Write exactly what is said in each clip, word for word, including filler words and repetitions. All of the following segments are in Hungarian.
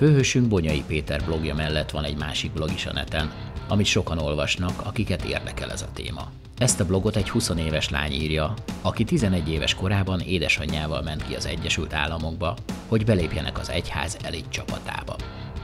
Főhősünk Bonyai Péter blogja mellett van egy másik blog is a neten, amit sokan olvasnak, akiket érdekel ez a téma. Ezt a blogot egy huszonéves lány írja, aki tizenegy éves korában édesanyjával ment ki az Egyesült Államokba, hogy belépjenek az egyház elit csapatába.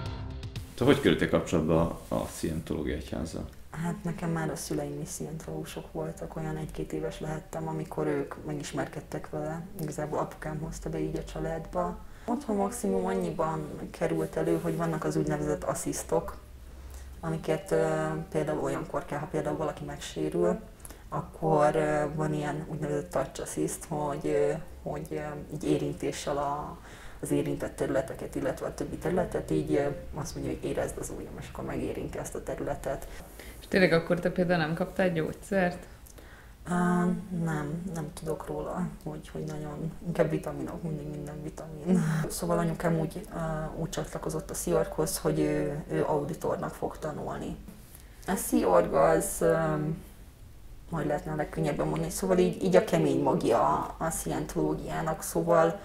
Te hogy kerültél kapcsolatba a szientológia egyházzal? Hát nekem már a szüleim is szientológusok voltak, olyan egy-két éves lehettem, amikor ők megismerkedtek vele. Igazából apukám hozta be így a családba. Otthon maximum annyiban került elő, hogy vannak az úgynevezett asszisztok, amiket uh, például olyankor kell, ha például valaki megsérül, akkor uh, van ilyen úgynevezett touch assist, hogy, uh, hogy uh, így érintéssel a, az érintett területeket, illetve a többi területet, így uh, azt mondja, hogy érezd az ujjam, és akkor megérinti ezt a területet. És tényleg akkor te például nem kaptál gyógyszert? Uh, nem, nem tudok róla, hogy, hogy nagyon, inkább vitaminok, mindig minden vitamin. Szóval anyukám úgy, uh, úgy csatlakozott a Sziorghoz, hogy ő, ő auditornak fog tanulni. A Sziorg az, um, majd lehetne a legkönnyebben mondani, szóval így, így a kemény magja a szientológiának, szóval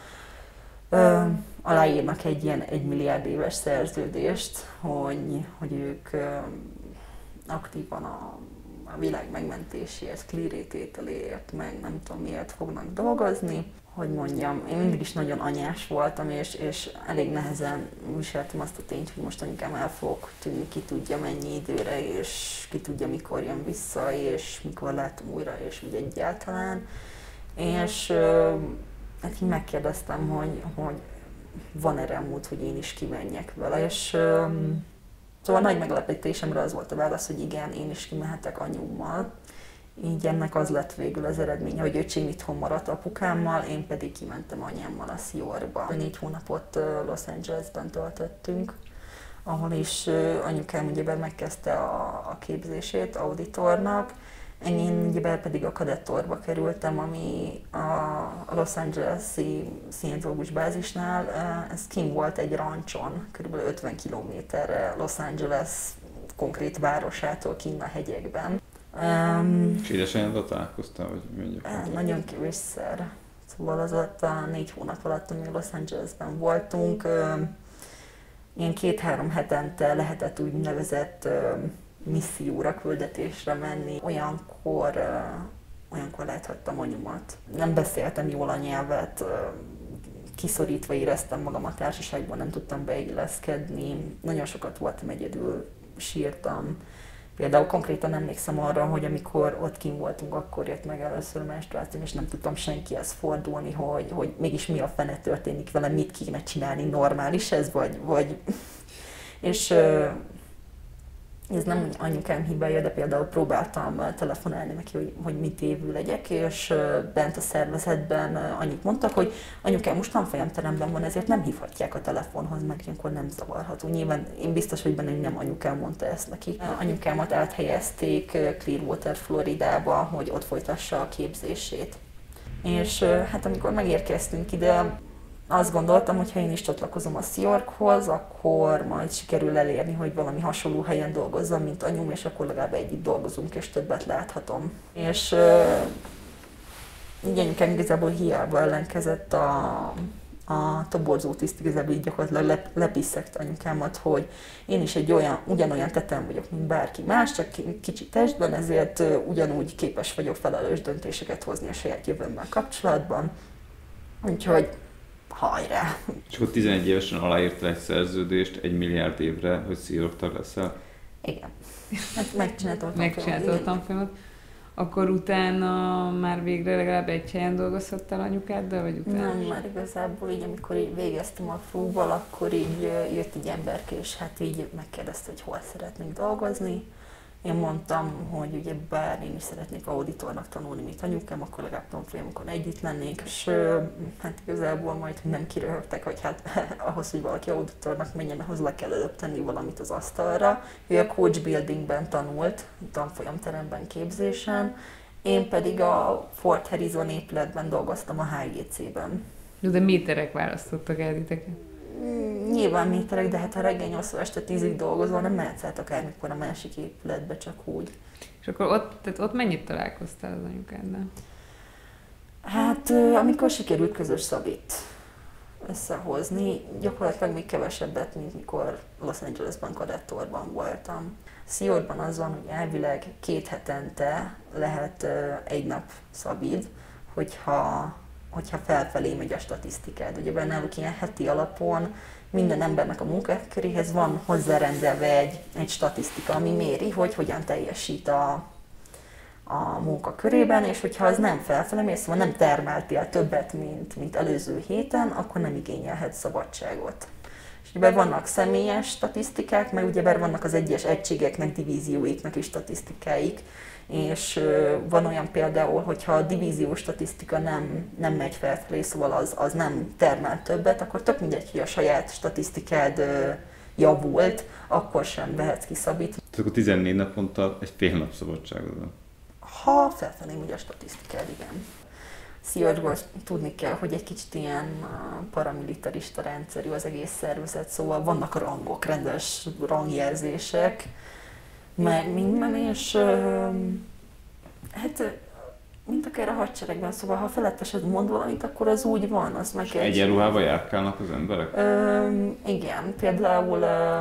uh, aláírnak egy ilyen egymilliárd éves szerződést, hogy, hogy ők uh, aktívan a a világ megmentéséért, klírétételéért, meg nem tudom miért fognak dolgozni. Hogy mondjam, én mindig is nagyon anyás voltam, és, és elég nehezen viseltem azt a tényt, hogy most anyukám el fog tűnni, ki tudja mennyi időre, és ki tudja mikor jön vissza, és mikor látom újra, és úgy egyáltalán. És hát így megkérdeztem, hogy, hogy van-e rá mód, hogy én is kimenjek vele, és szóval nagy meglepetésemre az volt a válasz, hogy igen, én is kimehetek anyummal. Így ennek az lett végül az eredménye, hogy öcsém itthon maradt apukámmal, én pedig kimentem anyámmal a Sziorba. Négy hónapot Los Angelesben töltöttünk, ahol is anyukám ugyebár megkezdte a, a képzését auditornak. Én ugyebár pedig a kadettorba kerültem, ami a Los Angeles-i szientológus bázisnál, ez kint volt egy rancson, kb. ötven kilométerre Los Angeles konkrét városától, kint a hegyekben. Um, És édesanyáddal találkoztál, vagy mondjuk? Nagyon kevésszer. Szóval az alatt a négy hónap alatt, amíg Los Angelesben voltunk, ilyen két-három hetente lehetett úgynevezett misszióra, küldetésre menni. Olyankor, uh, olyankor láthattam anyumat. Nem beszéltem jól a nyelvet, uh, kiszorítva éreztem magam a társaságban, nem tudtam beilleszkedni. Nagyon sokat voltam egyedül, sírtam. Például konkrétan emlékszem arra, hogy amikor ott kint voltunk, akkor jött meg először a menstruációm, és nem tudtam senkihez fordulni, hogy, hogy mégis mi a fene történik velem, mit kéne csinálni, normális ez, vagy... vagy... és uh, ez nem anyukám hibája, de például próbáltam telefonálni neki, hogy, hogy mit évül legyek, és bent a szervezetben annyit mondtak, hogy anyukám most tanfolyamteremben van, ezért nem hívhatják a telefonhoz, meg ilyenkor nem zavarható. Nyilván én biztos vagy benne, hogy nem anyukám mondta ezt neki. Anyukámat áthelyezték Clearwater, Floridába, hogy ott folytassa a képzését. És hát amikor megérkeztünk ide, azt gondoltam, hogy ha én is csatlakozom a Sziorghoz, akkor majd sikerül elérni, hogy valami hasonló helyen dolgozzam, mint anyum, és akkor legalább együtt dolgozunk, és többet láthatom. És uh, így anyukám igazából hiába ellenkezett a, a toborzó tiszt, igazából így gyakorlatilag lep, lepiszegte anyukámat, hogy én is egy olyan, ugyanolyan teten vagyok, mint bárki más, csak kicsi testben, ezért uh, ugyanúgy képes vagyok felelős döntéseket hozni a saját jövőmmel kapcsolatban. Úgyhogy hajrá! És akkor tizenegy évesen aláírtál egy szerződést egy milliárd évre, hogy Sziorg tag leszel? Igen. Hát megcsináltam a Megcsináltam a tanfolyamat. Akkor utána már végre legalább egy helyen dolgozhattál anyukáddal, vagy utána? Nem, már igazából így, amikor így végeztem a flúval, akkor így jött egy emberke, és hát így megkérdezte, hogy hol szeretnék dolgozni. Én mondtam, hogy ugye bár én is szeretnék auditornak tanulni, mint anyukám, akkor legalább tanfolyamokon együtt lennék, és hát igazából majd nem kiröhögtek, hogy hát ahhoz, hogy valaki auditornak menjen, ahhoz le kell előbb tenni valamit az asztalra. Ő a coach buildingben tanult, tanfolyamteremben, képzésen, én pedig a Fort Harrison épületben dolgoztam a há gé cé-ben. De méterek választottak el titeket? Nyilván méterek, de hát ha reggel nyolctól este tízig dolgozol, nem mehetsz át akármikor a másik épületbe, csak úgy. És akkor ott, tehát ott mennyit találkoztál az anyukáddal? Hát amikor sikerült közös szabít összehozni. Gyakorlatilag még kevesebbet, mint mikor Los Angelesban kadettorban voltam. Seattleban az van, hogy elvileg két hetente lehet egy nap szabid, hogyha, hogyha felfelé megy a statisztikád. Ugye náluk ilyen heti alapon minden embernek a munkaköréhez van hozzárendelve egy, egy statisztika, ami méri, hogy hogyan teljesít a, a munkakörében, és hogyha az nem felfele mér, szóval nem termeltél többet, mint, mint előző héten, akkor nem igényelhet szabadságot. És ugye vannak személyes statisztikák, meg ugyebár vannak az egyes egységeknek, divízióiknak is statisztikáik, és van olyan például, hogyha a divíziós statisztika nem, nem megy felfelé, szóval az, az nem termel többet, akkor tök mindegy, hogy a saját statisztikád javult, akkor sem vehetsz ki szabít. Tehát akkor tizennégy naponta egy fél nap szabadságod van. Ha felfelé megy a statisztikád, igen. Seattleból tudni kell, hogy egy kicsit ilyen paramilitarista rendszerű az egész szervezet, szóval vannak rangok, rendes rangjelzések, meg minden, és hát mint akár a hadseregben, szóval ha a felettesed mond valamit, akkor az úgy van, az meg és egy... egyenruhába járkálnak az emberek? Ö, igen, például ö,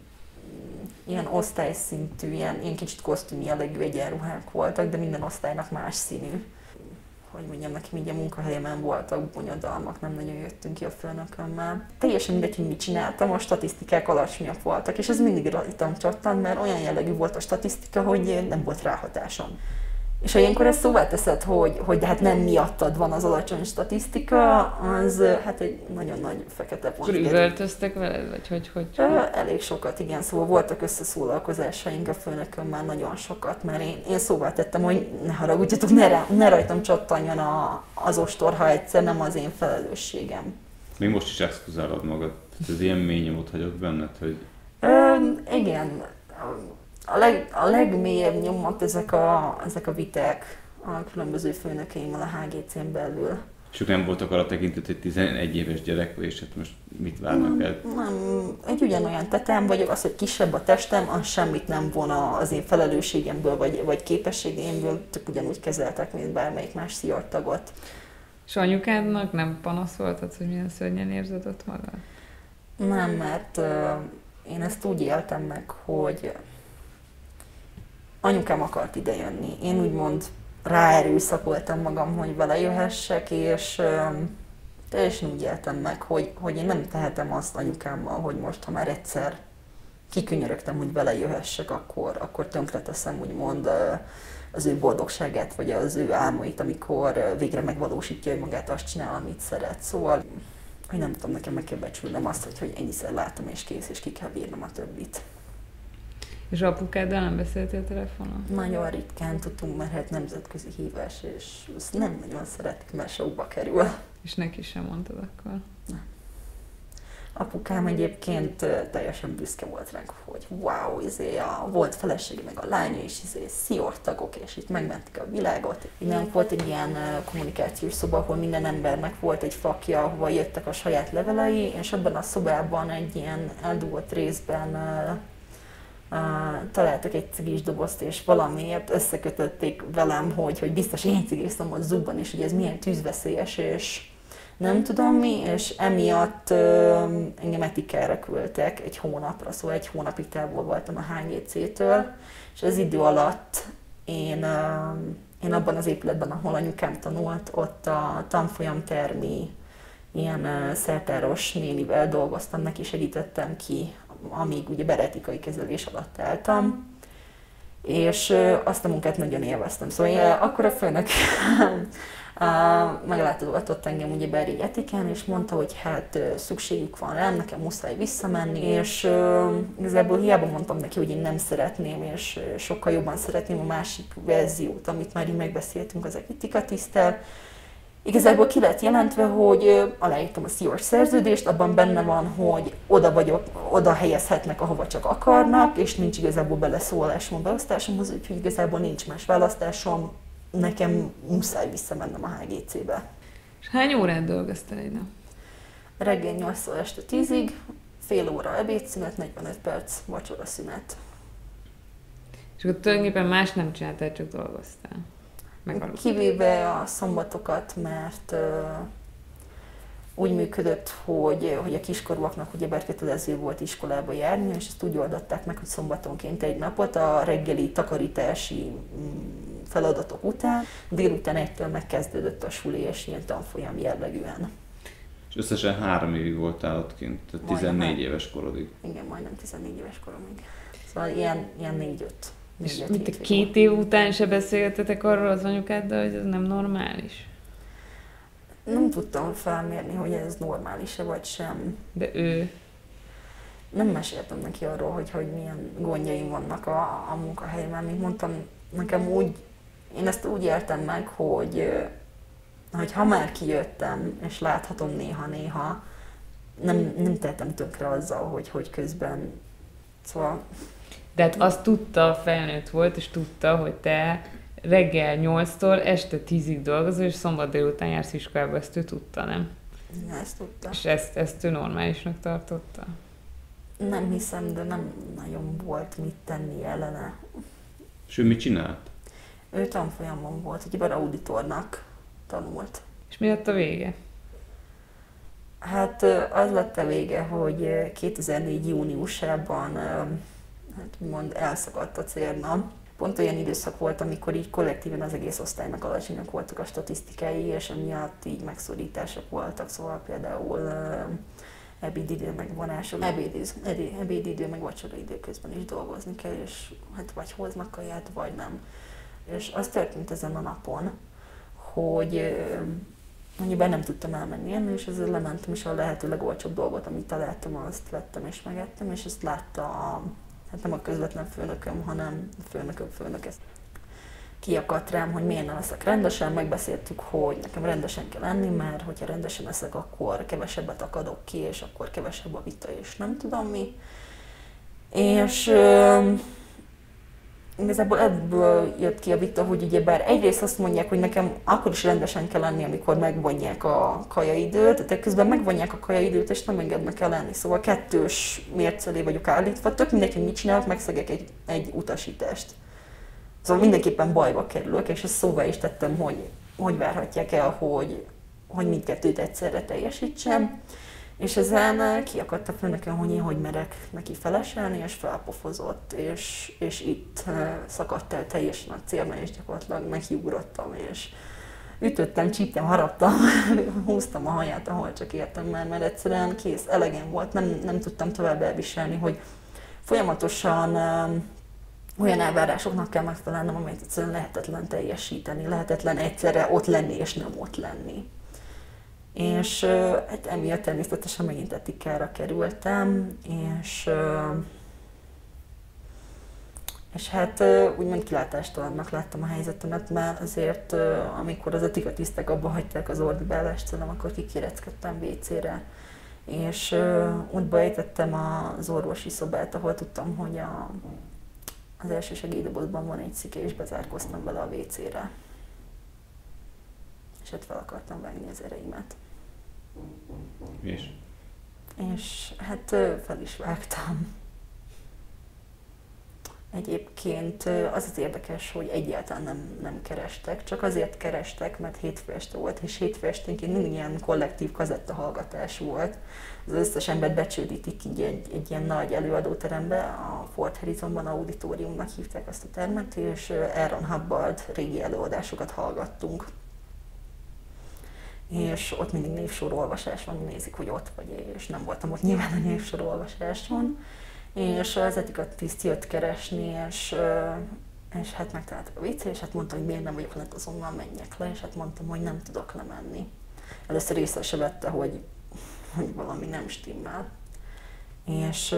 ilyen osztályszintű, ilyen, ilyen kicsit kosztüm jellegű egyenruhák voltak, de minden osztálynak más színű. Hogy mondjam, nekem így a munkahelyemen voltak bonyodalmak, nem nagyon jöttünk ki a főnökömmel. Teljesen mindegy, hogy mit csináltam, a statisztikák alacsonyak voltak, és ez mindig rajtam csattant, mert olyan jellegű volt a statisztika, hogy nem volt ráhatásom. És ha ilyenkor ezt szóvá teszed, hogy, hogy de hát nem miattad van az alacsony statisztika, az hát egy nagyon nagy fekete pont. Akkor üvöltöztek veled, vagy hogy? hogy? Elég sokat, igen, szóval voltak összeszólalkozásaink a főnökömmel, nagyon sokat, mert én, én szóvá tettem, hogy ne haragudjatok, ne, rá, ne rajtam csattanjon a, az ostor, ha egyszer nem az én felelősségem. Még most is exkluzálod magad. Ez ilyen mély nyomot hagyott benned, hogy... Ö, igen. A, leg, a legmélyebb nyomot ezek a, ezek a viták a különböző főnökeimmel a há gé cén belül. És ők nem voltak arra tekintet, hogy tizenegy éves gyerek vagy, és hát most mit várnak el? Nem, nem, egy ugyanolyan tetem vagyok, az, hogy kisebb a testem, az semmit nem von az én felelősségemből, vagy, vagy képességeimből, csak ugyanúgy kezeltek, mint bármelyik más Seattle tagot. És anyukádnak nem panaszoltad, hogy milyen szörnyen érzed ott magad? Nem, mert uh, én ezt úgy éltem meg, hogy anyukám akart idejönni. Én úgymond ráerőszakoltam magam, hogy vele jöhessek, és um, teljesen úgy éltem meg, hogy, hogy én nem tehetem azt anyukámmal, hogy most, ha már egyszer kikönyörögtem, hogy vele jöhessek, akkor, akkor tönkreteszem úgymond uh, az ő boldogságát, vagy az ő álmait, amikor uh, végre megvalósítja ő magát, azt csinál, amit szeret. Szóval, hogy nem tudom, nekem meg kell becsülnem azt, hogy, hogy ennyiszer látom és kész, és ki kell bírnom a többit. És apukáddal nem beszéltél telefonon? Nagyon ritkán tudtunk, mert hát nemzetközi hívás, és ezt nem nagyon szeretik, mert sokba kerül. És neki sem mondtad akkor? Nem. Apukám egyébként teljesen büszke volt ránk, hogy wow, izé a volt felesége meg a lánya is izé Seattle tagok, és itt megmentik a világot. Innen volt egy ilyen kommunikációs szoba, ahol minden embernek volt egy fakja, ahova jöttek a saját levelei, és ebben a szobában egy ilyen eldugott részben Uh, találtak egy cigis dobozt, és valamiért összekötötték velem, hogy, hogy biztos én cigiztem ott zubban, és hogy ez milyen tűzveszélyes, és nem tudom mi, és emiatt uh, engem etikára küldtek egy hónapra, szóval egy hónapig távol voltam a há gé cétől, és az idő alatt én, uh, én abban az épületben, ahol anyukám tanult, ott a tanfolyamtermi ilyen uh, szertáros nénivel dolgoztam, neki segítettem ki, amíg ugye beretikai kezelés alatt álltam, és azt a munkát nagyon élveztem. Szóval én, akkor a főnök meglátogatott engem ugye Berry etikán, és mondta, hogy hát szükségük van rám, nekem muszáj visszamenni, és igazából hiába mondtam neki, hogy én nem szeretném, és sokkal jobban szeretném a másik verziót, amit már így megbeszéltünk az etikatiszttel. Igazából ki lett jelentve, hogy aláírtam a Seattle szerződést, abban benne van, hogy oda vagyok, oda helyezhetnek, ahova csak akarnak, és nincs igazából beleszólásom a beosztásomhoz, úgyhogy igazából nincs más választásom, nekem muszáj visszamennem a há gé cébe. És hány órát dolgoztál egy nap? Reggel nyolctól este tízig, fél óra ebédszünet, negyvenöt perc vacsora szünet. És akkor tulajdonképpen más nem csináltál, csak dolgoztál? Kivéve a szombatokat, mert uh, úgy működött, hogy, hogy a kiskorúaknak ugyebár kötelező volt iskolába járni, és ezt úgy oldották meg, hogy szombatonként egy napot a reggeli takarítási feladatok után, délután egytől megkezdődött a suli, és ilyen tanfolyam jellegűen. És összesen három évig voltál ott kint, tehát tizennégy éves korodig. Igen, majdnem tizennégy éves koromig. Szóval ilyen, ilyen négy-öt. És mit, a két év után se beszéltetek arról az anyukáddal, hogy ez nem normális? Nem tudtam felmérni, hogy ez normális-e vagy sem. De ő? Nem meséltem neki arról, hogy, hogy milyen gondjaim vannak a, a munkahelyemen. Mint mondtam, nekem úgy, én ezt úgy éltem meg, hogy, hogy ha már kijöttem, és láthatom néha-néha, nem, nem tettem tönkre azzal, hogy, hogy közben, szóval... De hát azt tudta, felnőtt volt, és tudta, hogy te reggel nyolctól este tízig dolgozol, és szombat délután jársz iskolába, ezt ő tudta, nem? Ja, ezt tudta. És ezt, ezt ő normálisnak tartotta? Nem hiszem, de nem nagyon volt mit tenni ellene. És ő mit csinált? Ő tanfolyamon volt, ugyebár auditornak tanult. És mi lett a vége? Hát az lett a vége, hogy kétezer-négy júniusában hát mond elszakadt a cérna. Pont olyan időszak volt, amikor így kollektíven az egész osztálynak alacsonyak voltak a statisztikái, és emiatt így megszorítások voltak, szóval például ebédidő megvonások, ebédidő, ebédidő meg vacsoraidő közben is dolgozni kell, és hát vagy hoznak kaját, vagy nem. És az történt ezen a napon, hogy annyiben nem tudtam elmenni enni, és ezzel lementem, és a lehető legolcsóbb dolgot, amit találtam, azt vettem és megettem, és ezt látta a, hát nem a közvetlen főnököm, hanem a főnököm főnök ezt kiakadt rám, hogy miért nem leszek rendesen, megbeszéltük, hogy nekem rendesen kell lenni, mert hogyha rendesen leszek, akkor kevesebbet akadok ki, és akkor kevesebb a vita, és nem tudom mi. És ö, igazából ebből jött ki a vita, hogy ugyebár egyrészt azt mondják, hogy nekem akkor is rendesen kell lenni, amikor megvonják a kajaidőt, de közben megvonják a kajaidőt, és nem engednek el lenni. Szóval kettős mércelé vagyok állítva, tök mindegy, hogy mit csinálok, megszegek egy, egy utasítást. Szóval mindenképpen bajba kerülök, és ezt szóvá is tettem, hogy hogy várhatják el, hogy, hogy mindkettőt egyszerre teljesítsem. És ezen kiakadt a főnökön, hogy én hogy merek neki feleselni, és felpofozott, és, és itt szakadt el teljesen a célna, és gyakorlatilag nekiugrottam, és ütöttem, csíptem, haraptam, húztam a haját, ahol csak értem már, mert egyszerűen kész, elegem volt, nem, nem tudtam tovább elviselni, hogy folyamatosan olyan elvárásoknak kell megfelelnem, amelyet egyszerűen lehetetlen teljesíteni, lehetetlen egyszerre ott lenni és nem ott lenni. És hát emiatt természetesen megint etikára kerültem, és, és hát úgymond kilátástalannak láttam a helyzetemet, mert azért amikor az etikatisztek abba hagyták az ordibálást, szerintem akkor kikéreckedtem vécére. És ott beejtettem az orvosi szobát, ahol tudtam, hogy a az első segélydobozban van egy szike, és bezárkoztam vele a vécére. És hát fel akartam vágni az ereimet. És? És hát fel is vágtam. Egyébként az az érdekes, hogy egyáltalán nem, nem kerestek, csak azért kerestek, mert hétfő este volt, és hétfő esténként mindig ilyen kollektív kazettahallgatás volt. Az összes embert becsődítik így egy, egy ilyen nagy előadóterembe, a Fort Harrisonban auditoriumnak hívták azt a termet, és Aaron Hubbard régi előadásokat hallgattunk. És ott mindig névsorolvasás van, nézik, hogy ott vagy, és nem voltam ott nyilván a névsorolvasáson. És az etikatiszt jött keresni, és, és hát megtaláltak a vécére, és hát mondtam, hogy miért nem vagyok lent, azonnal menjek le, és hát mondtam, hogy nem tudok lemenni. Először észre se vette, hogy, hogy valami nem stimmel. És...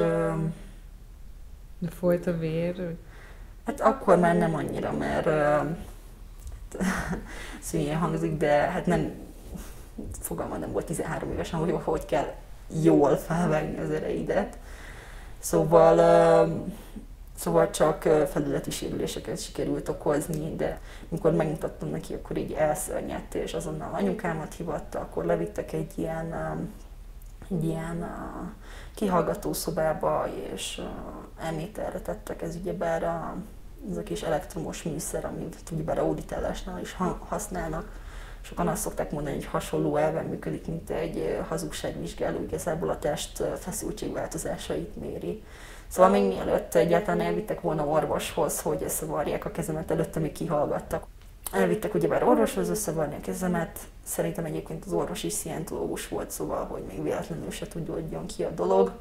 De folyt a vér? Hát akkor már nem annyira, mert szűnyen hangzik, de hát nem, fogalmam nem volt tizenhárom évesen, hogy hogy kell jól felvágni az ereidet. Szóval, szóval csak felületi sérüléseket sikerült okozni, de amikor megmutattam neki, akkor így elszörnyedt, és azonnal anyukámat hívatta, akkor levittek egy ilyen, egy ilyen kihallgató szobába, és elméterre tettek, ez ugyebár a, ez a kis elektromos műszer, amit ugyebár auditálásnál is használnak, sokan azt szokták mondani, hogy hasonló elven működik, mint egy hazugságvizsgáló, igazából a test feszültségváltozásait méri. Szóval még mielőtt egyáltalán elvittek volna orvoshoz, hogy összevarják a kezemet, előtte még kihallgattak. Elvittek ugyebár orvoshoz összevarni a kezemet, szerintem egyébként az orvos is szientológus volt, szóval, hogy még véletlenül se tudjon ki a dolog.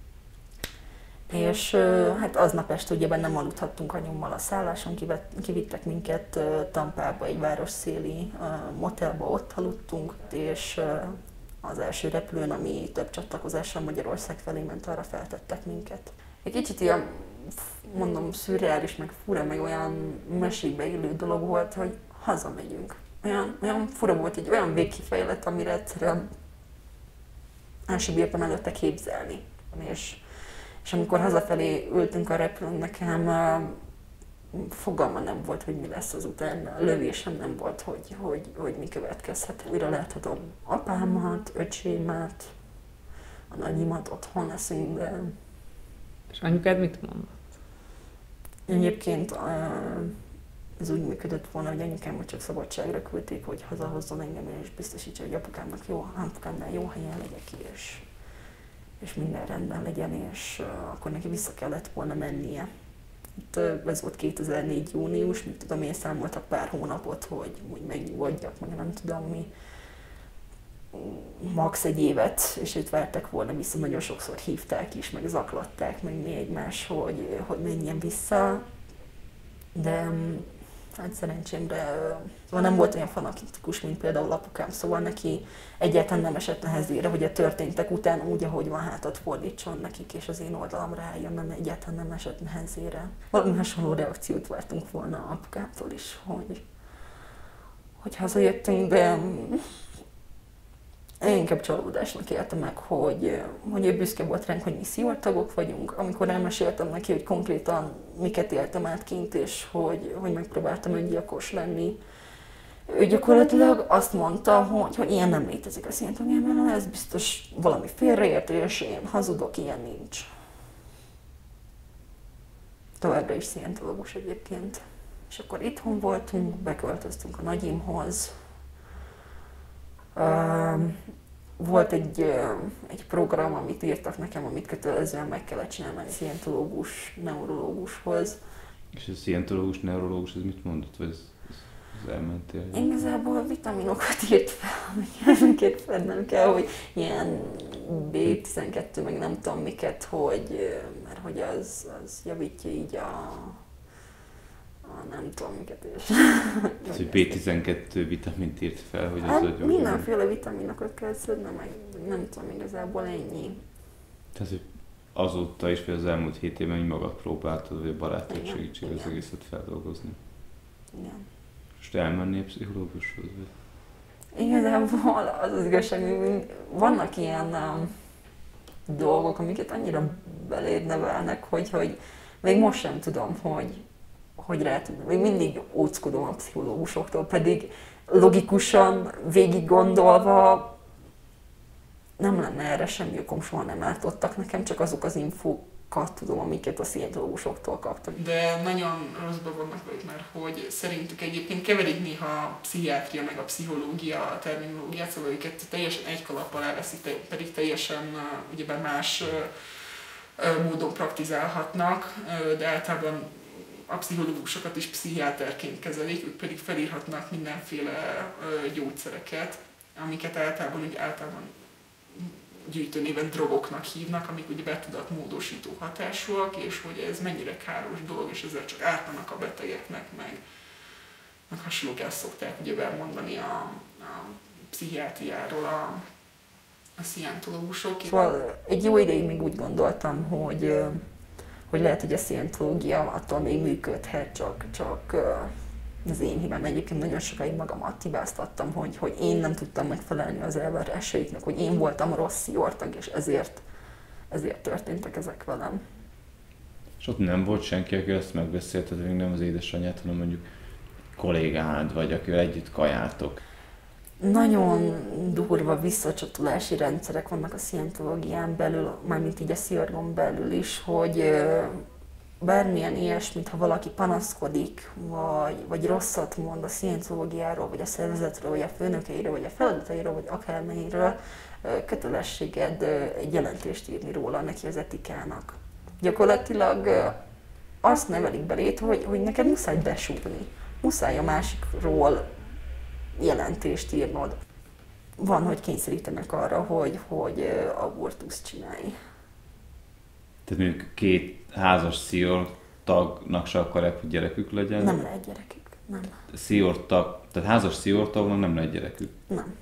És hát aznap este ugyebár nem aludhattunk anyummal a szálláson, kivittek minket Tampába, egy városszéli motelba, ott aludtunk, és az első repülőn, ami több csatlakozással Magyarország felé ment, arra feltettek minket. Egy kicsit ilyen, mondom, szürreális, meg fura, meg olyan mesékbe élő dolog volt, hogy hazamegyünk. Olyan, olyan fura volt, egy olyan végkifejlet, amire egyszerűen el sem bírtam előtte képzelni. És, és amikor hazafelé ültünk a repülőn, nekem uh, fogalma nem volt, hogy mi lesz azután. A lövésem nem volt, hogy, hogy, hogy mi következhet. Újra láthatom apámat, öcsémet, a nagyimat, otthon leszünk, de... És anyukád mit mondott? Egyébként uh, ez úgy működött volna, hogy anyukámat csak szabadságra küldték, hogy hazahozzon engem, és biztosítsa, hogy apukámnak jó, apukámnál jó helyen legyek, és, és minden rendben legyen, és uh, akkor neki vissza kellett volna mennie. Itt, uh, ez volt kétezer-négy június, mit tudom én, számoltak pár hónapot, hogy úgy megnyugodjak, meg nem tudom mi. Max egy évet, és őt vártak volna vissza, nagyon sokszor hívták is, meg zaklatták, meg mi egymás, hogy, hogy menjen vissza, de hát szerencsémre szóval nem volt olyan fanatikus, mint például apukám, szóval neki egyáltalán nem esett nehezére, hogy a történtek után úgy, ahogy van, hátat fordítson nekik, és az én oldalamra álljon, nem egyáltalán nem esett nehezére. Valami hasonló reakciót vártunk volna apukámtól is, hogy, hogy hazajöttünk, de én inkább csalódásnak éltem meg, hogy, hogy ő büszke volt ránk, hogy mi szivatagok vagyunk. Amikor elmeséltem neki, hogy konkrétan miket éltem át kint, és hogy, hogy megpróbáltam öngyilkos lenni, ő gyakorlatilag azt mondta, hogy, hogy ilyen nem létezik a Szientológiában, ez biztos valami félreértés, én hazudok, ilyen nincs. Továbbra is szientológus egyébként. És akkor itthon voltunk, beköltöztünk a nagyimhoz. Uh, volt egy, uh, egy program, amit írtak nekem, amit kötelezően meg kellett csinálni egy szientológus, neurológushoz. És a szientológus, neurológus, ez mit mondott, vagy ez, ez, ez elmentél? Igazából vitaminokat írt fel, amiket fednem kell, hogy ilyen bé tizenkettő, meg nem tudom miket, hogy, mert hogy az, az javítja így a Ah, nem tudom miket is. Ez, hogy bé tizenkettő vitamint írt fel, hogy az hát, agyom... mindenféle vitaminokat kell szedni, meg nem tudom, igazából ennyi. Tehát, hogy azóta is, vagy az elmúlt hét évben így magad próbáltad, vagy a barátok segítségével az egészet feldolgozni. Igen. Most elmennél pszichológushoz? Vagy? Igazából az az igazság, hogy vannak ilyen um, dolgok, amiket annyira beléd nevelnek, hogy, hogy még most sem tudom, hogy hogy rá tudom. Még mindig óckodom a pszichológusoktól, pedig logikusan, végig gondolva nem lenne erre semmi okom, soha nem átadtak nekem, csak azok az infókat tudom, amiket a szientológusoktól kaptam. De nagyon rosszban vannak velük, mert hogy szerintük egyébként keverik néha a pszichiátria meg a pszichológia a terminológiát, szóval őket teljesen egy kalap alá veszik, pedig teljesen ugyebár más módon praktizálhatnak, de általában a pszichológusokat is pszichiáterként kezelik, ők pedig felírhatnak mindenféle ö, gyógyszereket, amiket általában, úgy általában gyűjtőnéven drogoknak hívnak, amik ugye betudatmódosító hatásúak, és hogy ez mennyire káros dolog, és ezzel csak ártanak a betegeknek, meg, meg hasonlók ezt szokták ugye elmondani a, a pszichiátriáról a, a szientológusok. Szóval egy jó ideig még úgy gondoltam, hogy hogy lehet, hogy a szientológia attól még működhet, csak, csak az én hibám. Egyébként nagyon sokáig magamat hibáztattam, hogy, hogy én nem tudtam megfelelni az elvárásaiknak, hogy én voltam a rossz sziortag, és ezért, ezért történtek ezek velem. És ott nem volt senki, aki ezt megbeszélted, még nem az édesanyját, hanem mondjuk kollégád, vagy akivel együtt kajáltok? Nagyon durva visszacsatolási rendszerek vannak a szientológián belül, mármint így a szivárgon belül is, hogy bármilyen ilyesmit, ha valaki panaszkodik, vagy, vagy rosszat mond a szientológiáról, vagy a szervezetről, vagy a főnökeiről, vagy a feladatairól, vagy akármelyről, kötelességed egy jelentést írni róla neki az etikának. Gyakorlatilag azt nevelik belét, hogy, hogy neked muszáj besúgni, muszáj a másikról jelentést írnod. Van, hogy kényszerítenek arra, hogy, hogy abortuszt csinálj. Tehát mondjuk két házas szior tagnak se akarják, hogy gyerekük legyen? Nem lehet gyerekük, nem. Szior tag, tehát házas szior tagnak nem lehet gyerekük? Nem.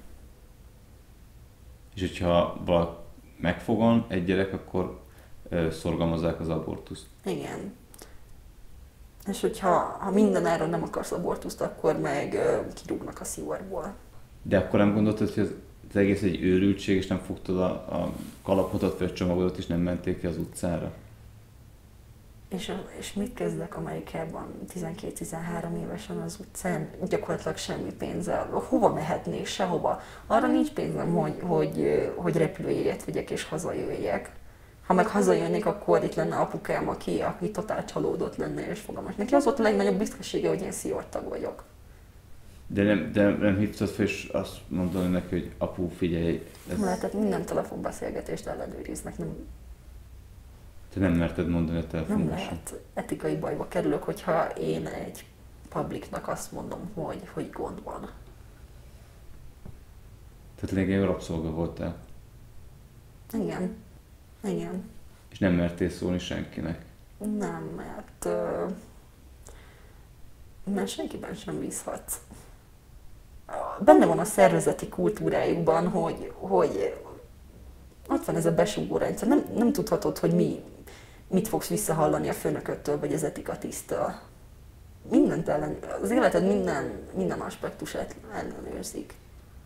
És hogyha valaki megfogan egy gyerek, akkor ö, szorgalmazzák az abortuszt? Igen. És hogyha ha minden erről nem akarsz abortuszt, akkor meg ö, kirúgnak a sziorból. De akkor nem gondoltad, hogy az, az egész egy őrültség, és nem fogtad a, a kalapodat vagy a csomagodat, és nem menték ki az utcára? És, és mit kezdek Amerikában tizenkét-tizenhárom évesen az utcán? Gyakorlatilag semmi pénzzel. Hova mehetnék? Sehova. Arra nincs pénzem, hogy, hogy, hogy repülőjegyet vegyek és hazajöjjek. Ha meg hazajönnék, akkor itt lenne apukám, aki, aki totál csalódott lenne és fogalmas. Neki az volt a legnagyobb büszkesége, hogy én sziortag vagyok. De nem, de nem hívtad fel, és azt mondani neki, hogy apu, figyelj... Ez... Nem lehetett minden telefonbeszélgetést ellenőriznek. Nem, Te nem merted mondani a telefonban nem lehet. Etikai bajba kerülök, hogyha én egy publiknak azt mondom, hogy, hogy gond van. Tehát lényegében rabszolga voltál? Igen. Igen. És nem mertél szólni senkinek? Nem, mert, uh, mert senkiben sem bízhatsz. Benne van a szervezeti kultúrájukban, hogy, hogy ott van ez a besúgó rendszer. Nem, nem tudhatod, hogy mi, mit fogsz visszahallani a főnököttől, vagy az etikatisztől. Mindent ellen, az életed minden, minden aspektusát ellenőrzik.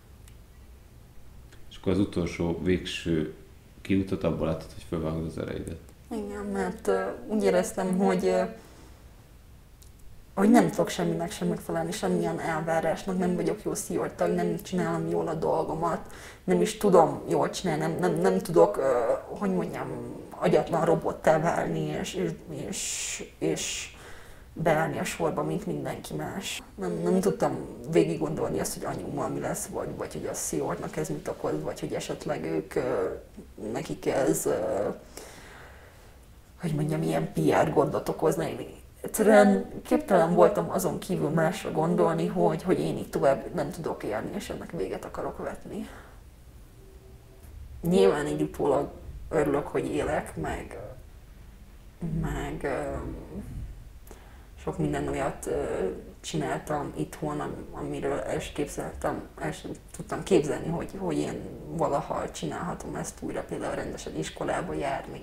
És akkor az utolsó, végső kiutat abból láttad, hogy felvágod az ereidet. Igen, mert uh, úgy éreztem, hogy, uh, hogy nem tudok semminek sem megfelelni, semmilyen elvárásnak, nem vagyok jó sziortag, nem csinálom jól a dolgomat, nem is tudom jól csinálni, nem, nem, nem tudok, uh, hogy mondjam, agyatlan robottá válni, és, és, és, és beállni a sorba, mint mindenki más. Nem, nem tudtam végig gondolni azt, hogy anyummal mi lesz, vagy, vagy hogy a sziortnak ez mit okoz, vagy hogy esetleg ők, uh, nekik ez, uh, hogy mondjam, ilyen pé er gondot okozna. Én egyszerűen képtelen voltam azon kívül másra gondolni, hogy, hogy én így tovább nem tudok élni, és ennek véget akarok vetni. Nyilván így utólag örülök, hogy élek, meg, meg uh, sok minden olyat uh, csináltam itthon, amiről el sem képzeltem, el sem tudtam képzelni, hogy, hogy én valaha csinálhatom ezt újra, például rendesen iskolába járni.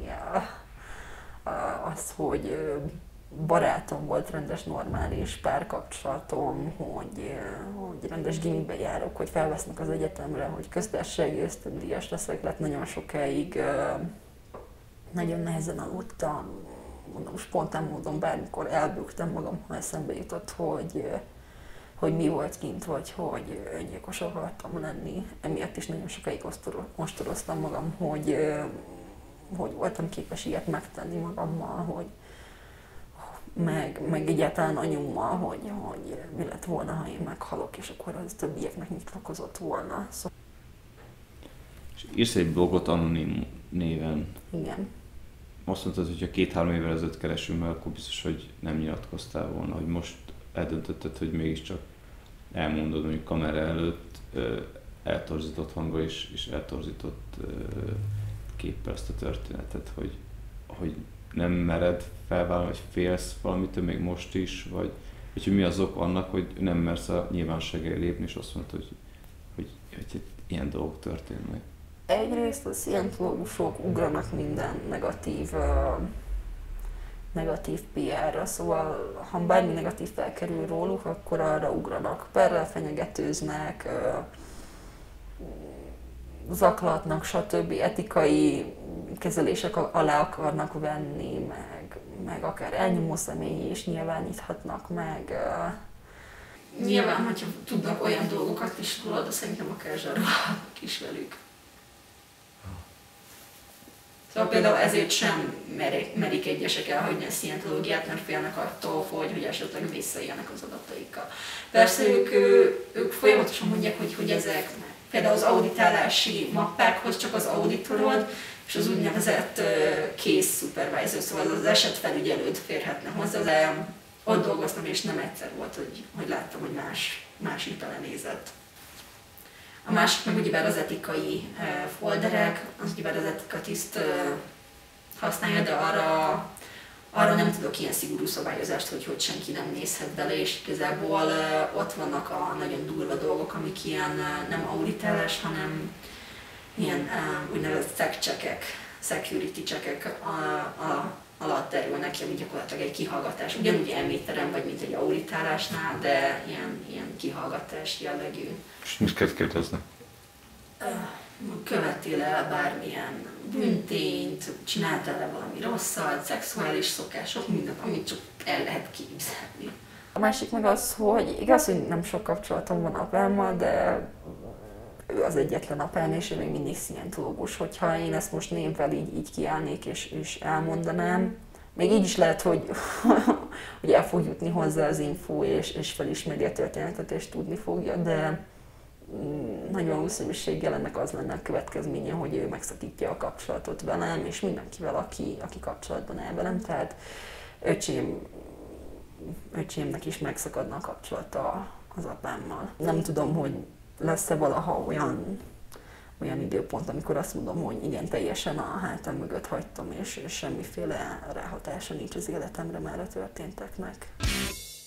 Az, hogy barátom volt, rendes, normális párkapcsolatom, hogy, hogy rendes gimibe járok, hogy felvesznek az egyetemre, hogy köztársasági ösztöndíjas leszek, lett nagyon sokáig, nagyon nehezen aludtam, mondom, spontán módon bármikor elbuktam magam, ha eszembe jutott, hogy, hogy mi volt kint, vagy hogy öngyilkos akartam lenni. Emiatt is nagyon sokáig ostoroztam magam, hogy hogy voltam képes ilyet megtenni magammal, hogy meg, meg egyáltalán anyummal, hogy, hogy mi lett volna, ha én meghalok, és akkor az többieknek mit okozott volna. Szóval... És írsz egy blogot anonim néven. Igen. Azt mondtad, hogy ha két-három évvel ezelőtt keresünk meg, akkor biztos, hogy nem nyilatkoztál volna, hogy most eldöntötted, hogy mégiscsak elmondod mondjuk kamera előtt eltorzított hanggal és, és eltorzított képpel ezt a történetet, hogy, hogy nem mered felvállalni, vagy félsz valamitől még most is, vagy, vagy hogy mi az ok annak, hogy nem mersz a nyilvánosság elé lépni, és azt mondod, hogy, hogy, hogy, hogy ilyen dolgok történnek. Egyrészt a szientológusok ugranak minden negatív, uh, negatív pé er-ra, szóval ha bármi negatív felkerül róluk, akkor arra ugranak. Perrel fenyegetőznek, uh, zaklatnak, stb. Etikai kezelések alá akarnak venni, meg, meg akár elnyomó személyi is nyilváníthatnak meg. Uh, Nyilván, hogyha tudnak olyan dolgokat is róla, de szerintem akár zsarolhatnak is velük. Szóval például ezért sem merik, merik egyesek elhagyni a szientológiát, mert félnek attól, hogy, hogy esetleg visszaélnek az adataikkal. Persze ők, ők folyamatosan mondják, hogy, hogy ezek például az auditálási mappákhoz csak az auditorod, és az úgynevezett case supervisor, szóval az esetfelügyelőd férhetne hozzá, de ott dolgoztam, és nem egyszer volt, hogy, hogy láttam, hogy más, másik belenézett. A másik meg ugyebár az etikai folderek, az ugyebár az etikatiszt használja, de arra, arra nem tudok ilyen szigorú szabályozást, hogy, hogy senki nem nézhet bele, és igazából ott vannak a nagyon durva dolgok, amik ilyen nem auditálás, hanem ilyen úgynevezett szec checkek, security checkek a, a, alatt terülnek ki, ami gyakorlatilag egy kihallgatás. Ugyanúgy elmétterem vagy, mint egy auditálásnál, de ilyen, ilyen kihallgatás jellegű. És mit kell kérdezni? Követtél el bármilyen bűntényt, csináltál-e valami rosszat, szexuális szokások, mindent, amit csak el lehet képzelni. A másik meg az, hogy igaz, hogy nem sok kapcsolatom van apámmal, de ő az egyetlen apám, és ő még mindig szientológus. Hogyha én ezt most névvel így, így kiállnék és, és elmondanám, még így is lehet, hogy, hogy el fog jutni hozzá az info, és, és felismeri a történetet, és tudni fogja, de nagy valószínűséggel ennek az lenne a következménye, hogy ő megszakítja a kapcsolatot velem, és mindenkivel, aki, aki kapcsolatban áll velem. Tehát öcsém, öcsémnek is megszakadna a kapcsolata az apámmal. Nem tudom, hogy lesz-e valaha olyan, olyan időpont, amikor azt mondom, hogy igen, teljesen a hátam mögött hagytam, és, és semmiféle ráhatása nincs az életemre már a történteknek.